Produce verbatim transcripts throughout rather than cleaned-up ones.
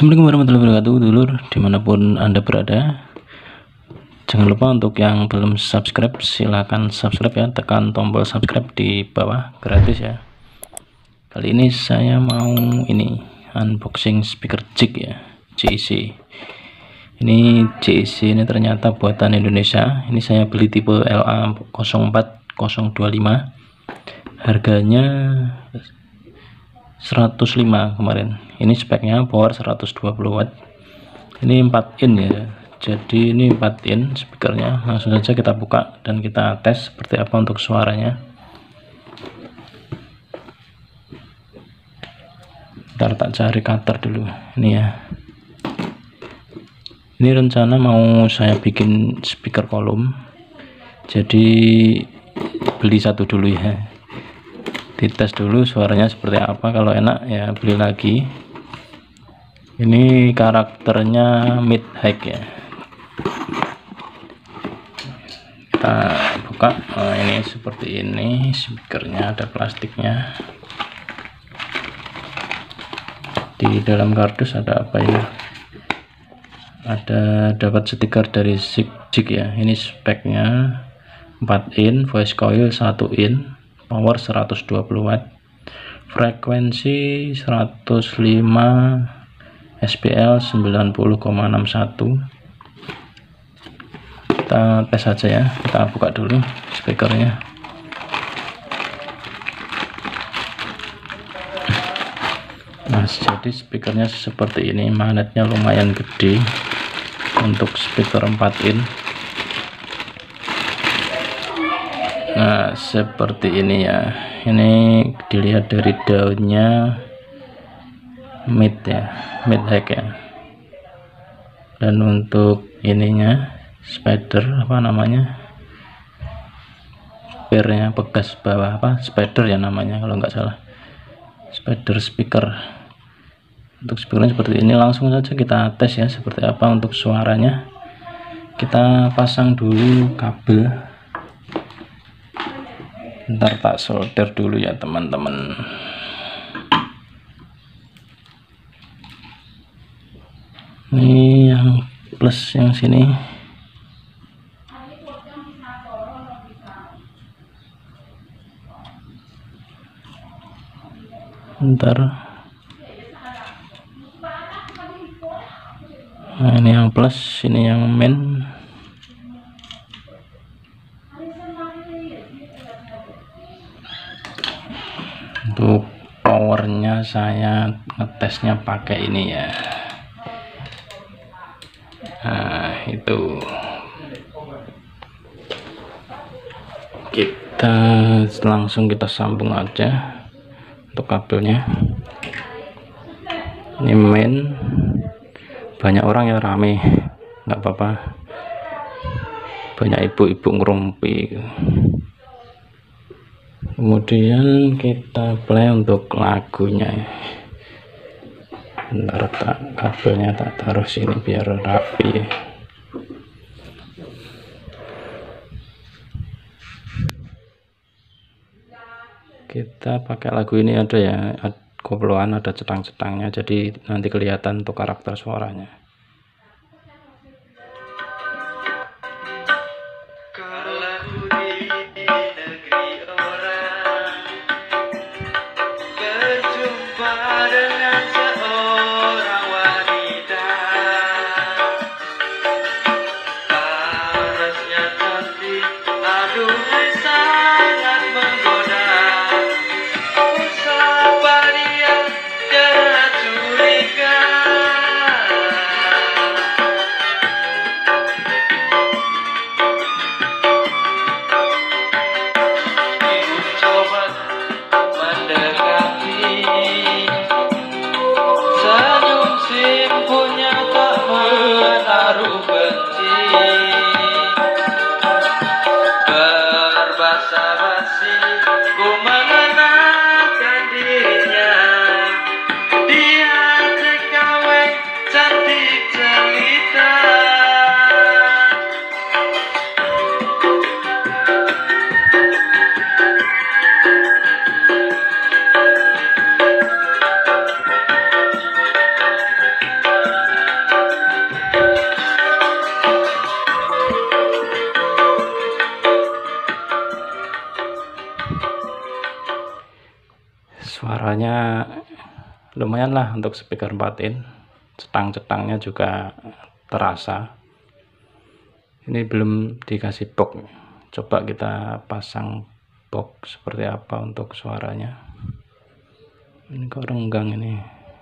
Assalamualaikum warahmatullahi wabarakatuh, dulur dimanapun anda berada. Jangan lupa untuk yang belum subscribe, silahkan subscribe ya, tekan tombol subscribe di bawah, gratis ya. Kali ini saya mau ini unboxing speaker jig ya, J C. Ini J C ini ternyata buatan Indonesia. Ini saya beli tipe L A nol empat nol dua lima, harganya seratus lima kemarin. Ini speknya power seratus dua puluh watt. Ini empat in ya. Jadi ini empat in speakernya. Langsung saja kita buka dan kita tes seperti apa untuk suaranya. Ntar tak cari cutter dulu. Ini ya. Ini rencana mau saya bikin speaker kolom. Jadi beli satu dulu ya. Dites dulu suaranya seperti apa. Kalau enak ya beli lagi. Ini karakternya mid high ya. Kita buka. Oh, ini seperti ini speakernya, ada plastiknya. Di dalam kardus ada apa ini? Ada dapat stiker dari jig ya. Ini speknya empat in, voice coil satu in, power seratus dua puluh watt, frekuensi seratus lima, S P L sembilan puluh koma enam satu. Kita tes saja ya, kita buka dulu speakernya. Nah, jadi speakernya seperti ini, magnetnya lumayan gede untuk speaker empat in. Nah, seperti ini ya. Ini dilihat dari daunnya mid ya, mid high ya. Dan untuk ininya spider apa namanya, spearnya, pegas bawah apa, spider ya namanya kalau nggak salah, spider speaker. Untuk speakernya seperti ini. Langsung saja kita tes ya seperti apa untuk suaranya. Kita pasang dulu kabel. Ntar tak solder dulu ya teman-teman. Ini yang plus yang sini. Ntar. Nah, ini yang plus, ini yang main. Untuk powernya saya ngetesnya pakai ini ya. Nah, itu kita langsung kita sambung aja untuk kabelnya. Ini main. Banyak orang yang rame, nggak apa-apa. Banyak ibu-ibu ngerumpi. Kemudian kita play untuk lagunya. Bentar, tak kabelnya tak taruh sini biar rapi. Kita pakai lagu ini, ada ya koploan, ada cetang-cetangnya, jadi nanti kelihatan untuk karakter suaranya. Berbahasa suaranya lumayan lah untuk speaker empat in, cetang-cetangnya juga terasa. Ini belum dikasih box, coba kita pasang box seperti apa untuk suaranya. Ini kok renggang ini,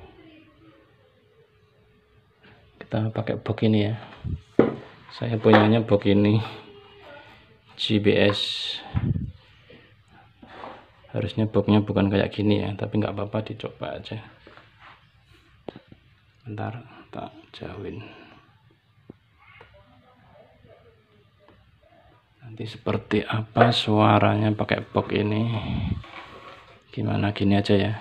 kita pakai box ini ya. Saya punyanya box ini G B S, harusnya boxnya bukan kayak gini ya, tapi nggak apa-apa, dicoba aja. Bentar tak jauhin, nanti seperti apa suaranya pakai box ini, gimana, gini aja ya.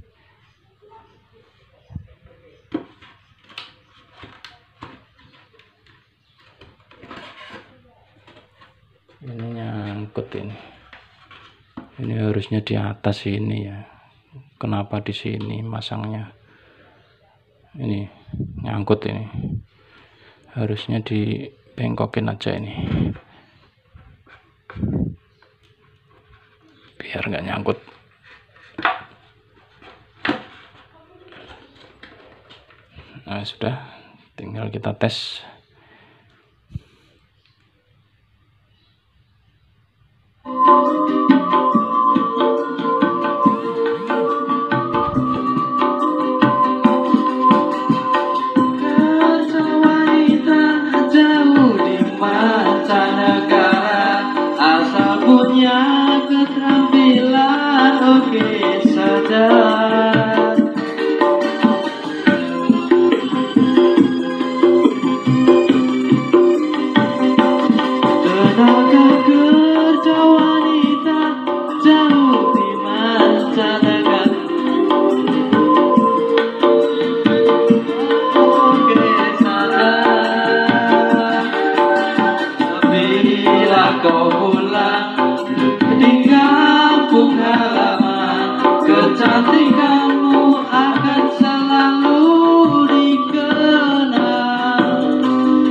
Ini nyangkut ini. Ini harusnya di atas ini ya. Kenapa di sini masangnya? Ini nyangkut ini. Harusnya dibengkokin aja ini. Biar nggak nyangkut. Nah, sudah, tinggal kita tes. Keterampilan oke saja, tenaga kerja wanita jauh di mancanegara. Oke saja, bila kau pulang di kampung halaman, kecantikanmu akan selalu dikenang.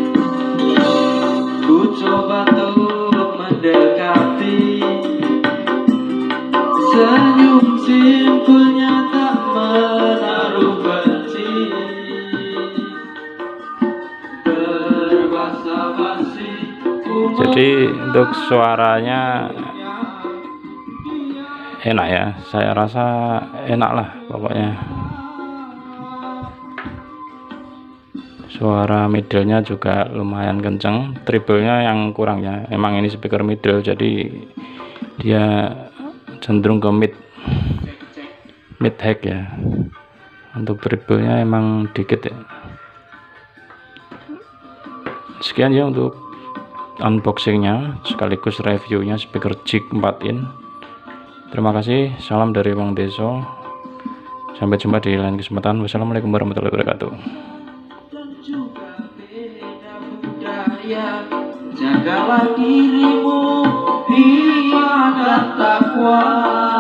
Ku coba untuk mendekati, senyum simpelnya tak menaruh benci, berbasa-basi. Jadi untuk suaranya enak ya, saya rasa enak lah pokoknya. Suara middle-nya juga lumayan kenceng, treble-nya yang kurang ya. Emang ini speaker middle, jadi dia cenderung ke mid mid high ya. Untuk treble-nya emang dikit ya. Sekian ya untuk unboxingnya sekaligus reviewnya speaker Jig empat in. Terima kasih, salam dari Bang Deso. Sampai jumpa di lain kesempatan. Wassalamualaikum warahmatullahi wabarakatuh. Jagalah dirimu, iman dan takwa.